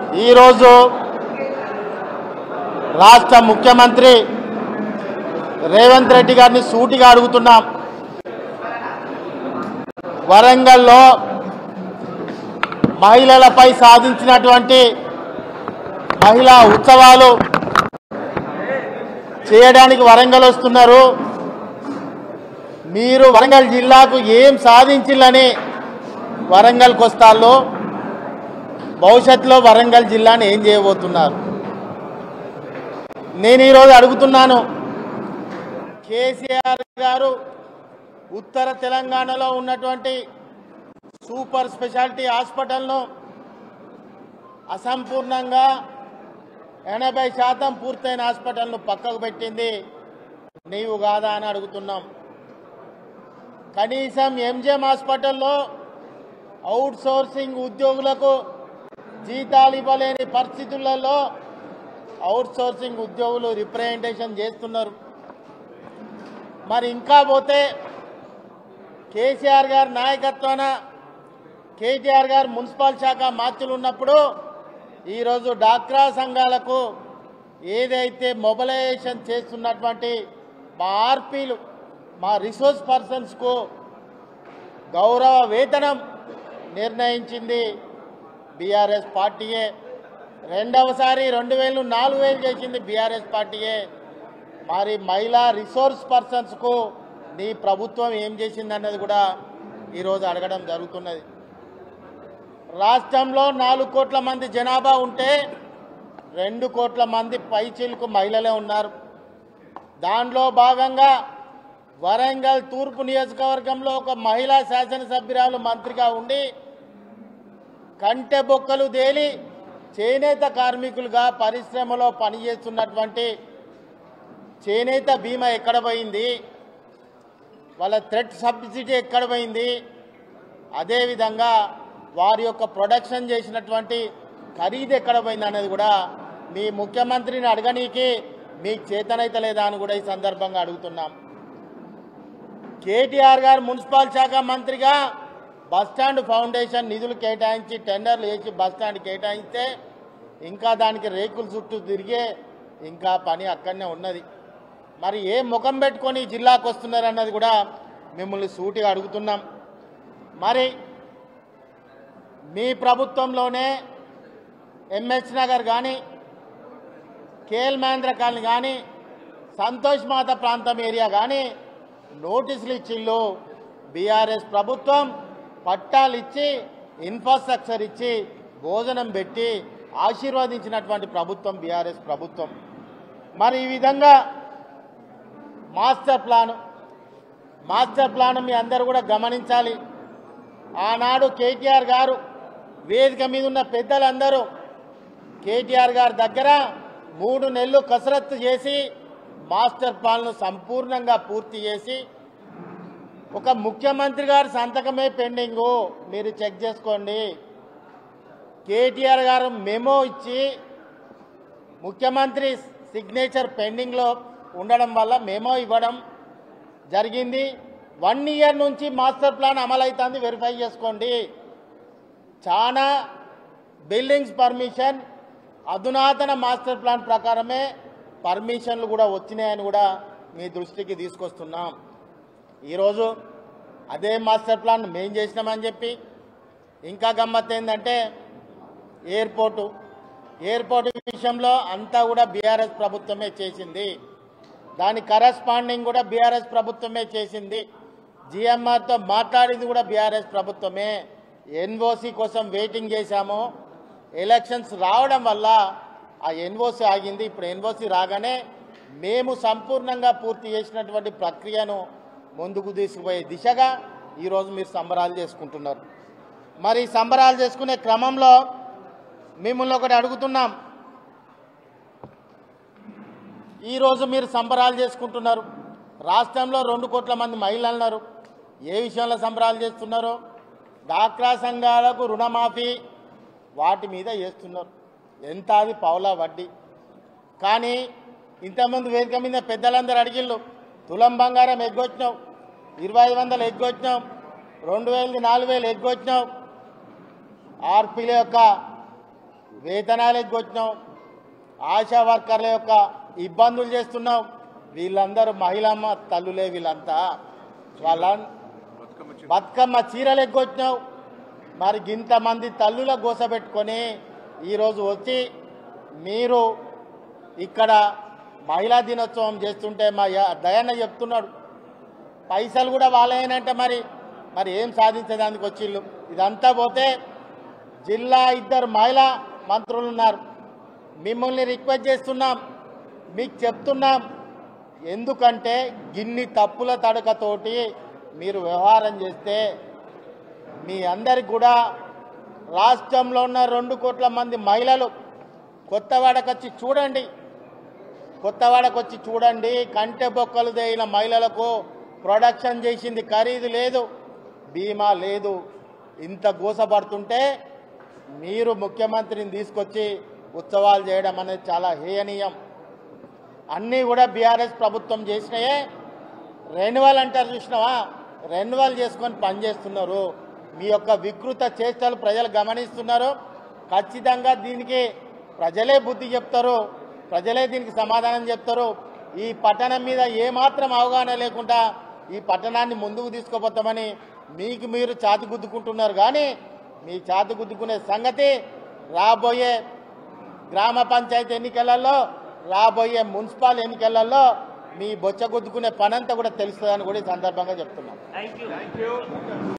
ఈరోజు రాష్ట్ర ముఖ్యమంత్రి రేవంత్ రెడ్డి గారిని సూటిగా అడుగుతున్నాం. వరంగల్లో మహిళలపై సాధించినటువంటి మహిళా ఉత్సవాలు చేయడానికి వరంగల్ వస్తున్నారు. మీరు వరంగల్ జిల్లాకు ఏం సాధించాలని వరంగల్కి వస్తాల్లో భవిష్యత్తులో వరంగల్ జిల్లాని ఏం చేయబోతున్నారు? నేను ఈరోజు అడుగుతున్నాను. కేసీఆర్ గారు ఉత్తర తెలంగాణలో ఉన్నటువంటి సూపర్ స్పెషాలిటీ హాస్పిటల్ను అసంపూర్ణంగా 80% పూర్తయిన హాస్పిటల్ను పక్కకు పెట్టింది నీవు కాదా అని అడుగుతున్నాం. కనీసం ఎంజిఎం హాస్పిటల్లో అవుట్ సోర్సింగ్ ఉద్యోగులకు జీతాలు ఇవ్వలేని పరిస్థితులలో అవుట్ సోర్సింగ్ ఉద్యోగులు రిప్రజెంటేషన్ చేస్తున్నారు. మరి ఇంకా పోతే కేసీఆర్ గారి నాయకత్వాన కేటీఆర్ గారు మున్సిపల్ శాఖ మంత్రులు ఉన్నప్పుడు ఈరోజు డాక్రా సంఘాలకు ఏదైతే మొబిలైజేషన్ చేస్తున్నటువంటి మా ఆర్పీలు మా రిసోర్స్ పర్సన్స్కు గౌరవ వేతనం నిర్ణయించింది బీఆర్ఎస్ పార్టీయే. రెండవసారి 2000 4000 చేసింది బీఆర్ఎస్ పార్టీయే. మరి మహిళా రిసోర్స్ పర్సన్స్కు నీ ప్రభుత్వం ఏం చేసిందన్నది కూడా ఈరోజు అడగడం జరుగుతున్నది. రాష్ట్రంలో 4 కోట్ల మంది జనాభా ఉంటే 2 కోట్ల మంది పైచిలకు మహిళలే ఉన్నారు. దానిలో భాగంగా వరంగల్ తూర్పు నియోజకవర్గంలో ఒక మహిళా శాసనసభ్యురాలు మంత్రిగా ఉండి కంటె బొక్కలు తేలి చేనేత కార్మికులుగా పరిశ్రమలో పనిచేస్తున్నటువంటి చేనేత బీమా ఎక్కడ పోయింది? వాళ్ళ థ్రెడ్ సబ్సిడీ ఎక్కడ పోయింది? అదేవిధంగా వారి యొక్క ప్రొడక్షన్ చేసినటువంటి ఖరీదు ఎక్కడ పోయింది అనేది కూడా మీ ముఖ్యమంత్రిని అడగనీకి మీకు చేతనైతే లేదా అని కూడా ఈ సందర్భంగా అడుగుతున్నాం. కేటీఆర్ గారు మున్సిపల్ శాఖ మంత్రిగా బస్టాండ్ ఫౌండేషన్ నిధులు కేటాయించి టెండర్లు వేసి బస్టాండ్ కేటాయిస్తే ఇంకా దానికి రేకుల చుట్టూ తిరిగే ఇంకా పని అక్కడనే ఉన్నది. మరి ఏ ముఖం పెట్టుకొని జిల్లాకు వస్తున్నారన్నది కూడా మిమ్మల్ని సూటిగా అడుగుతున్నాం. మరి మీ ప్రభుత్వంలోనే ఎంఎస్ నగర్ కానీ కేఎల్ మహేంద్ర కాలనీ కానీ సంతోష్ మాత ప్రాంతం ఏరియా కానీ నోటీసులు ఇచ్చిళ్ళు. బీఆర్ఎస్ ప్రభుత్వం పట్టాలు ఇచ్చి ఇన్ఫ్రాస్ట్రక్చర్ ఇచ్చి భోజనం పెట్టి ఆశీర్వదించినటువంటి ప్రభుత్వం బీఆర్ఎస్ ప్రభుత్వం. మరి ఈ విధంగా మాస్టర్ ప్లాన్ మీ అందరూ కూడా గమనించాలి. ఆనాడు కేటీఆర్ గారు వేదిక మీద ఉన్న పెద్దలందరూ కేటీఆర్ గారి దగ్గర 3 నెలలు కసరత్తు చేసి మాస్టర్ ప్లాన్ను సంపూర్ణంగా పూర్తి చేసి ఒక ముఖ్యమంత్రి గారి సంతకమే పెండింగు, మీరు చెక్ చేసుకోండి. కేటీఆర్ గారు మెమో ఇచ్చి ముఖ్యమంత్రి సిగ్నేచర్ పెండింగ్లో ఉండడం వల్ల మెమో ఇవ్వడం జరిగింది. 1 ఇయర్ నుంచి మాస్టర్ ప్లాన్ అమలవుతుంది, వెరిఫై చేసుకోండి. చాలా బిల్డింగ్స్ పర్మిషన్ అధునాతన మాస్టర్ ప్లాన్ ప్రకారమే పర్మిషన్లు కూడా వచ్చినాయని కూడా మీ దృష్టికి తీసుకొస్తున్నాం. ఈరోజు అదే మాస్టర్ ప్లాన్ మేం చేసినామని చెప్పి ఇంకా గమ్మత్ ఏంటంటే ఎయిర్పోర్టు విషయంలో అంతా కూడా బీఆర్ఎస్ ప్రభుత్వమే చేసింది. దాని కరెస్పాండింగ్ కూడా బీఆర్ఎస్ ప్రభుత్వమే చేసింది. జిఎంఆర్తో మాట్లాడింది కూడా బీఆర్ఎస్ ప్రభుత్వమే. ఎన్ఓసి కోసం వెయిటింగ్ చేశాము. ఎలక్షన్స్ రావడం వల్ల ఆ ఎన్ఓసి ఆగింది. ఇప్పుడు ఎన్ఓసి రాగానే మేము సంపూర్ణంగా పూర్తి చేసినటువంటి ప్రక్రియను ముందుకు తీసుకుపోయే దిశగా ఈరోజు మీరు సంబరాలు చేసుకుంటున్నారు. మరి సంబరాలు చేసుకునే క్రమంలో మిమ్మల్ని ఒకటి అడుగుతున్నాం. ఈరోజు మీరు సంబరాలు చేసుకుంటున్నారు. రాష్ట్రంలో 2 కోట్ల మంది మహిళలు ఉన్నారు. ఏ విషయంలో సంబరాలు చేస్తున్నారు? డాక్రా సంఘాలకు రుణమాఫీ వాటి మీద చేస్తున్నారు. ఎంత? అది పావులా వడ్డీ. కానీ ఇంతకుముందు వేదిక మీద పెద్దలందరూ అడిగిళ్ళు, తులం బంగారం ఎగ్గొచ్చినావు, 2500 ఎగ్గొచ్చినావు, 2000 4000 ఎగ్గొచ్చినావు. ఆర్పీల యొక్క వేతనాలు ఎగ్గొచ్చినాం, ఆశా వర్కర్ల యొక్క ఇబ్బందులు చేస్తున్నాం. వీళ్ళందరూ మహిళమ్మ తల్లులే, వీళ్ళంతా వాళ్ళ బతుకమ్మ చీరలు ఎగ్గొచ్చినావు. మరి ఇంతమంది తల్లుల గోసపెట్టుకొని ఈరోజు వచ్చి మీరు ఇక్కడ మహిళా దినోత్సవం చేస్తుంటే మా దయన్న చెప్తున్నాడు పైసలు కూడా వాళ్ళేనంటే మరి ఏం సాధించేదానికి వచ్చిళ్ళు. ఇదంతా పోతే జిల్లా 2 మహిళా మంత్రులు ఉన్నారు. మిమ్మల్ని రిక్వెస్ట్ చేస్తున్నాం, మీకు చెప్తున్నాం, ఎందుకంటే గిన్ని తప్పుల తడకతోటి మీరు వ్యవహారం చేస్తే మీ అందరికి కూడా రాష్ట్రంలో ఉన్న 2 కోట్ల మంది మహిళలు కొత్తవాడకొచ్చి చూడండి. కంటె బొక్కలు దేయిన మహిళలకు ప్రొడక్షన్ చేసింది ఖరీదు లేదు, బీమా లేదు. ఇంత గోసపడుతుంటే మీరు ముఖ్యమంత్రిని తీసుకొచ్చి ఉత్సవాలు చేయడం అనేది చాలా హేయనీయం. అన్నీ కూడా బీఆర్ఎస్ ప్రభుత్వం చేసినాయే. రెన్యువల్ అంటారు చూసినావా, రెన్యువల్ చేసుకొని పనిచేస్తున్నారు. మీ యొక్క వికృత చేష్టలు ప్రజలు గమనిస్తున్నారు. ఖచ్చితంగా దీనికి ప్రజలే బుద్ధి చెప్తారు, ప్రజలే దీనికి సమాధానం చెప్తారు. ఈ పట్టణం మీద ఏమాత్రం అవగాహన లేకుండా ఈ పట్టణాన్ని ముందుకు తీసుకుపోతామని మీకు మీరు ఛాతి గుద్దుకుంటున్నారు. కానీ మీ ఛాతి గుద్దుకునే సంగతి రాబోయే గ్రామ పంచాయతీ ఎన్నికలలో, రాబోయే మున్సిపల్ ఎన్నికలలో మీ బొచ్చ గుద్దుకునే పనంతా కూడా తెలుస్తుందని కూడా ఈ సందర్భంగా చెప్తున్నాం.